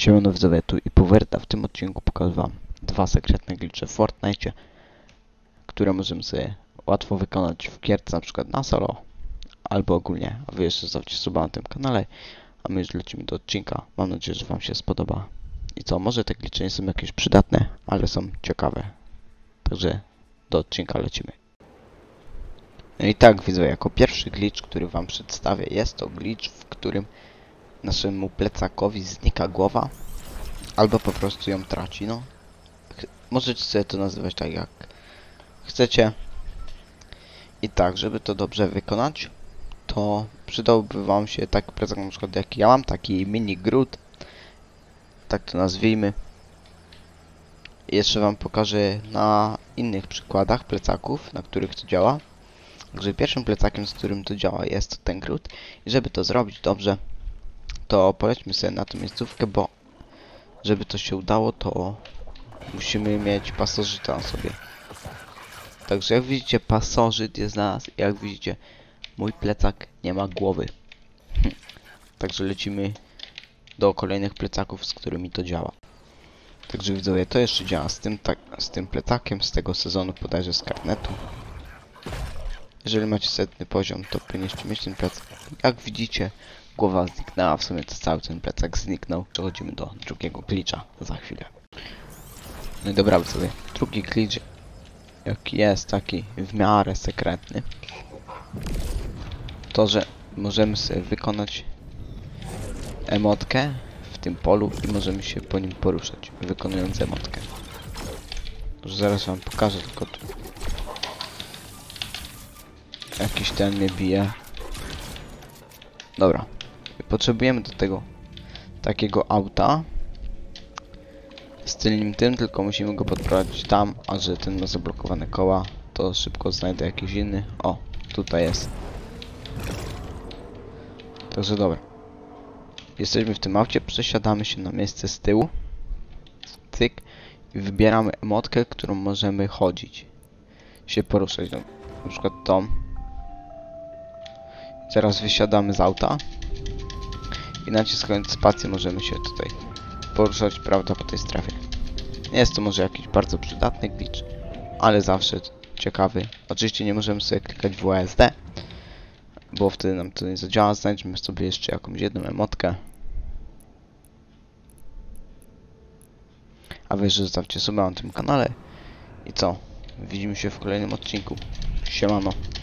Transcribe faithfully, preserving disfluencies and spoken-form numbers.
Siemano widzowie, tu i Powerta. W tym odcinku pokażę wam dwa sekretne glitche w Fortnite, które możemy sobie łatwo wykonać w gierce, na przykład na solo, albo ogólnie. A wy jeszcze zostawcie suba na tym kanale, a my już lecimy do odcinka. Mam nadzieję, że wam się spodoba. I co, może te glitche nie są jakieś przydatne, ale są ciekawe. Także do odcinka lecimy. No i tak widzowie, jako pierwszy glitch, który wam przedstawię, jest to glitch, w którym naszemu plecakowi znika głowa, albo po prostu ją traci, no. Możecie sobie to nazywać tak jak chcecie. I tak, żeby to dobrze wykonać, to przydałby wam się taki plecak, na przykład jaki ja mam, taki mini Groot, tak to nazwijmy. I jeszcze wam pokażę na innych przykładach plecaków, na których to działa. Także pierwszym plecakiem, z którym to działa, jest ten Groot. I żeby to zrobić dobrze, to polećmy sobie na tą miejscówkę, bo żeby to się udało, to musimy mieć pasożyta na sobie. Także jak widzicie, pasożyt jest na nas. Jak widzicie, mój plecak nie ma głowy. Także lecimy do kolejnych plecaków, z którymi to działa. Także widzowie, to jeszcze działa z tym, tak, z tym plecakiem z tego sezonu, bodajże z karnetu. Jeżeli macie setny poziom, to powinniście mieć ten plecak. Jak widzicie, głowa zniknęła, w sumie to cały ten plecak zniknął. Przechodzimy do drugiego glitcha za chwilę. No i dobra widzowie, drugi glitch, jaki jest taki w miarę sekretny, to że możemy sobie wykonać emotkę w tym polu i możemy się po nim poruszać, wykonując emotkę. Może zaraz wam pokażę, tylko tu jakiś ten mnie bije. Dobra, potrzebujemy do tego takiego auta z tylnym tym, tylko musimy go podprowadzić tam, a że ten ma zablokowane koła, to szybko znajdę jakiś inny. O, tutaj jest. Także dobra. Jesteśmy w tym aucie, przesiadamy się na miejsce z tyłu. Cyk. I wybieramy emotkę, którą możemy chodzić. Się poruszać. No, na przykład tą. Teraz wysiadamy z auta. I naciskając spację możemy się tutaj poruszać, prawda, po tej strefie. Nie jest to może jakiś bardzo przydatny glitch, ale zawsze ciekawy. Oczywiście nie możemy sobie klikać w W S D, bo wtedy nam to nie zadziała. Znajdźmy sobie jeszcze jakąś jedną emotkę. A wy, że zostawcie suba na tym kanale. I co? Widzimy się w kolejnym odcinku. Siemano.